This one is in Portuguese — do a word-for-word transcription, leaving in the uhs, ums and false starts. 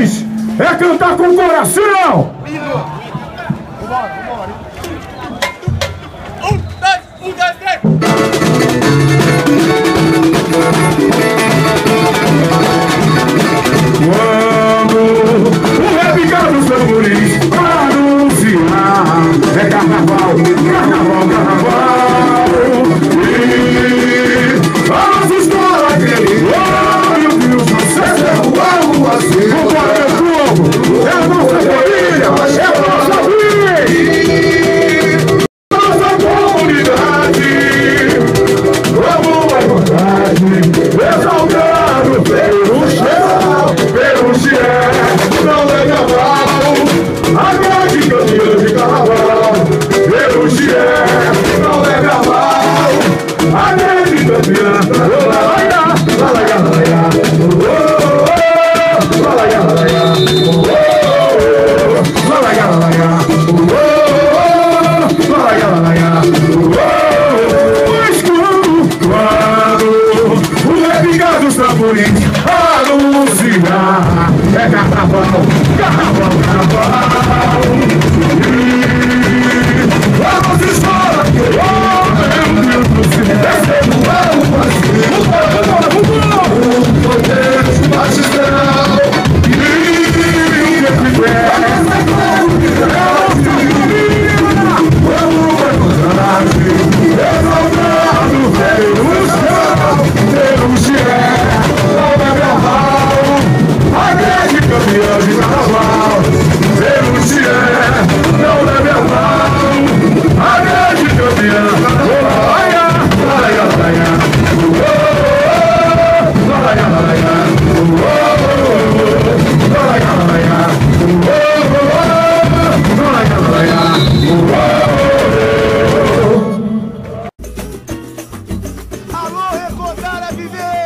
vocês é cantar com o coração. Vambora, vambora. Um, dois, um, dois, três. Quando o repicar dos tamborins anunciar, é carnaval, carnaval, carnaval. E a nossa escola aquele, oh meu Deus, você é o algo assim. Vambora, meu povo, é a nossa família, é a nossa vida, nossa comunidade. Vamos à vontade, exaltando pelo chão, pelo Xiré, não leve a mal, a grande campeã de carnaval. Pelo Xiré, não leve a mal, a grande campeã. Lalaia, lalaia, lalaia, oh, lalaia, lalaia, oh, lalaia, lalaia, oh, lalaia, lalaia, oh, escuro, quando o repicar dos tamborins anunciar, é carnaval, carnaval, carnaval. E a nossa escola, oh meu Deus do céu, esse é o algo assim. Vambora, vambora, vambora. O poder magistral e o que tiver, a nossa família. Vamos à vontade, exaltado pelo céu, pelo Xiré, não leve a mal, a grande campeã de carnaval. Pelo Xiré, não leve a mal, a grande campeã. Lalaia, lalaia, lalaia, oh, lalaia, lalaia, oh, lalaia, lalaia, oh, lalaia, lalaia, oh. Alô, Recordar é viver!